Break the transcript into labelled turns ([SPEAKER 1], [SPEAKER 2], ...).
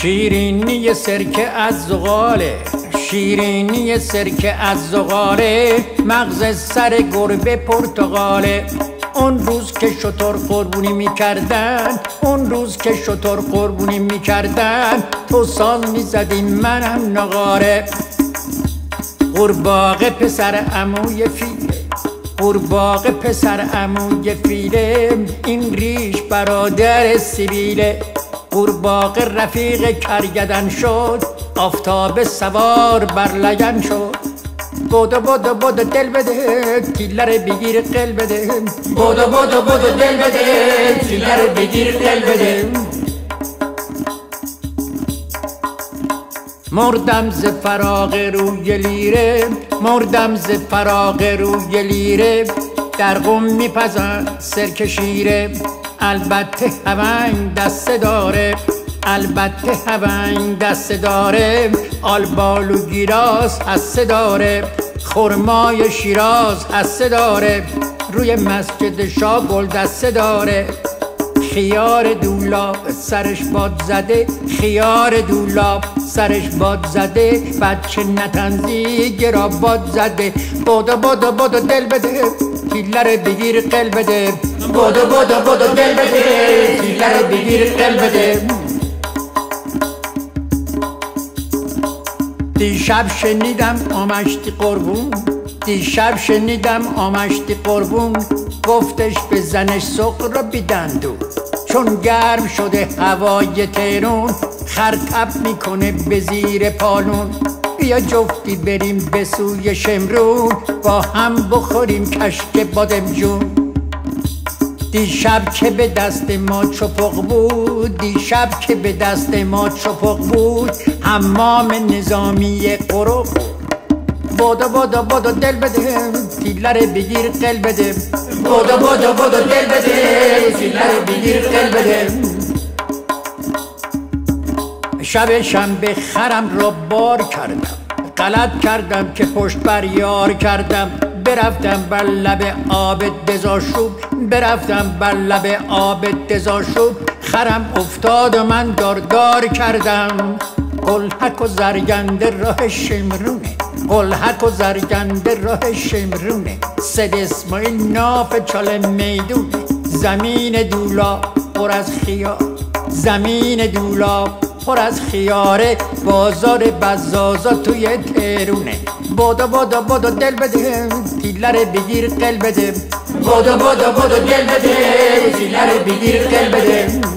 [SPEAKER 1] شیرینی سرکه از زغاله، شیرینی سرکه از زغاله، مغز سر گربه پرتقاله. اون روز که شتر قربونی میکردن، اون روز که شتر قربونی میکردن، تو ساز میزدی منم نغاره. قورباغه پسر عموی فیله، قورباغه پسر عموی فیله، این ریش برادر سیبیله. قورباغه رفیق کرگدن شد، آفتاب سوار بر لگن شد. بودو بودو بودو دل بده، تیلر بگیر قل بده. بودو بودو بودو دل بده، تیلر بگیر قل بده. مردم ز فراق روی لیره، مردم ز فراق روی لیره، در قم میپزن سرکه شیره. البته هونگ دسته داره، البته هونگ دسته داره، آلبال و گیراز هسته داره، خرمای شیراز هسته داره، روی مسجد شاه گل دسته داره. خیار دولاب سرش باد زده، خیار دولاب سرش باد زده، بچه نتنزی گرا باد زده. بودو بودو بودو دل بده، تیلر بگیر قل بده. بودو بودو بودو دل بده، تیلر بگیر قل بده. دیشب شنیدم آمشتی قربون، دیشب شنیدم آمشتی قربون، گفتش به زنش سغرا بیدندون. چون گرم شده هوای تهرون، خرطب میکنه به زیر پالون. بیا جفتی بریم به سوی شمرون، با هم بخوریم کشک بادمجون. دیشب که به دست ما چپق بود، دیشب که به دست ما چپق بود، حمام نظامی قرق. بودو بودو بودو دل بده، تیلر بگیر قل بده. بودو بودو بودو دل بده، تیلر بگیر قل بده. شب شنبه خرم را بار کردم، غلط کردم که پشت بر یار کردم. برفتم بر لب آب دزاشوب، برفتم بر لب آب دزاشوب، خرم افتاد و من داردار کردم. قلحک و زرگنده راه شمرونه، قلحک و زرگنده راه شمرونه، سید اسماعیل ناف چاله میدونه. زمین دولا پر از خیار، زمین دولا پر از خیاره، بازار بزازا توی تهرونه. بودو بودو بودو دل بده، تیلر بگیر قل بده. بودو بودو بودو دل بده، تیلر بگیر قل بده.